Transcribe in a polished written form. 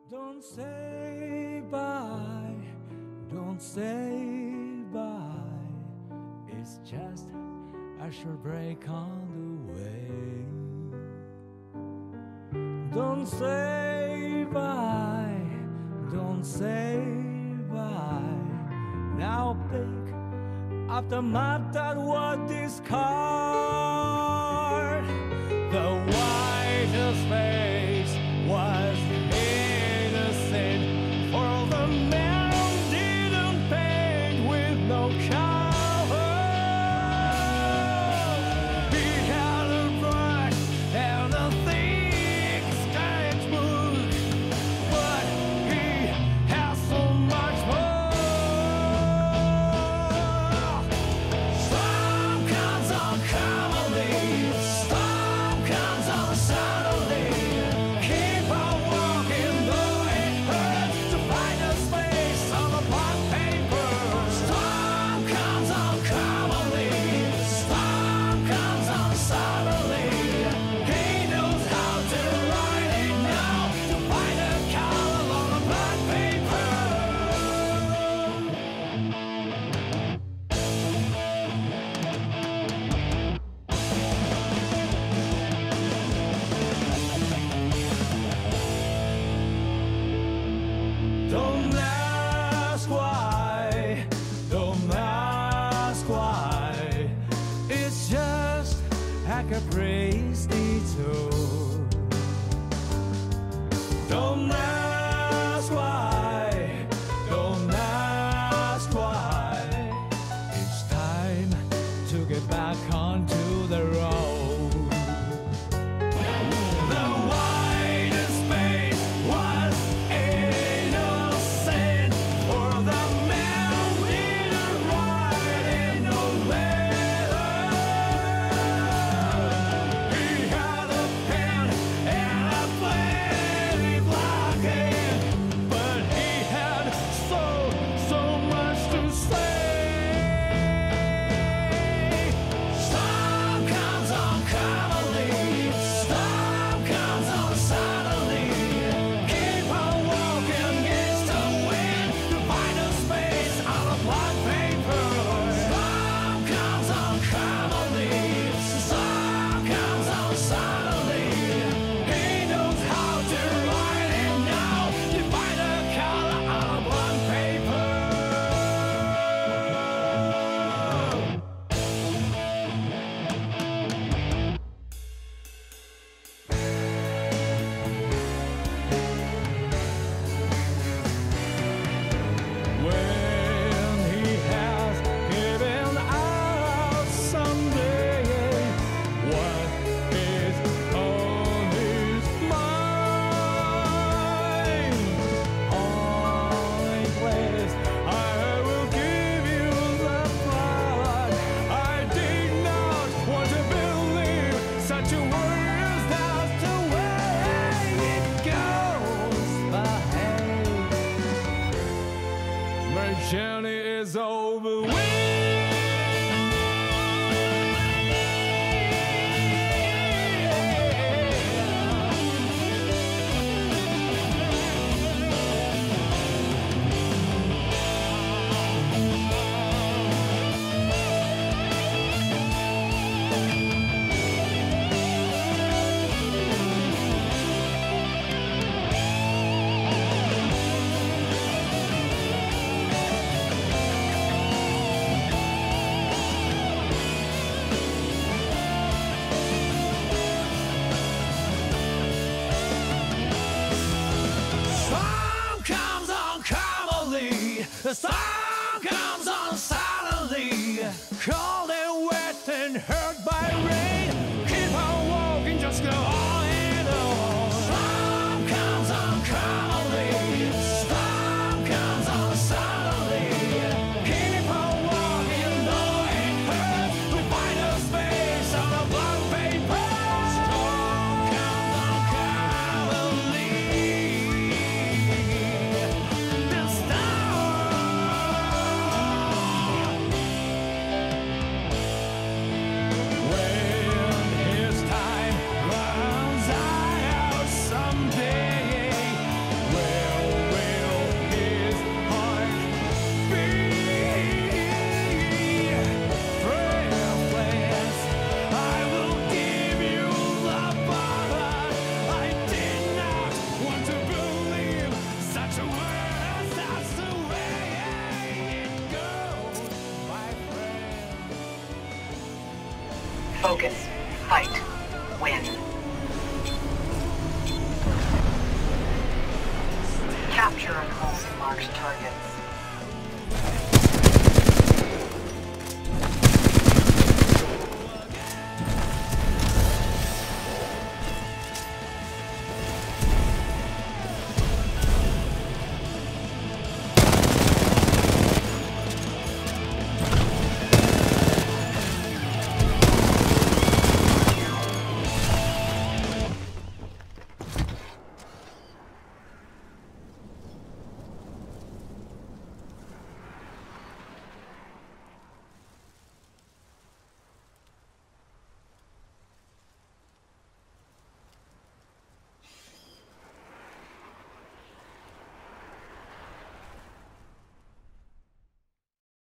Don't say bye, don't say bye. It's just a short break on the way. Don't say bye, don't say bye. Now pick up the map that was discarded. The whitest face was innocent, for the man didn't paint with no color. He had a brush and a thick sketchbook, but he has so much more. Some comes on commonly, some comes on suddenly. Keep on walking though it hurts to find a space on the blank paper. Some comes on commonly, some comes on suddenly. He knows how to write it now to find a color on the blank paper. Don't ask why, don't ask why. It's just a caprice detour. Don't ask why, don't ask why. It's time to get back onto the road. The widest space was innocent, for the man didn't write in no letter. He had a pen and a plenty black ink, but he had so much to say. Some comes on commonly, some comes on suddenly. Keep on walking against the wind to find a space on a blank paper. Some comes on commonly, some comes on suddenly. He knows how to write it now to find a color on a blank paper. When he has given out someday what is on his mind, only place I will give you the blood. I did not want to believe such a word. That's the way it goes. But hey, my journey is over with. Some comes on commonly, some comes on suddenly. Cold and wet and hurt by rain. Keep on walking, just go on and on. Some comes on commonly, some comes on suddenly. Keep on walking, though it hurts. We find a space on a blank paper. Some comes on commonly. This time, when Focus. Fight. Win. Capture and hold marked targets.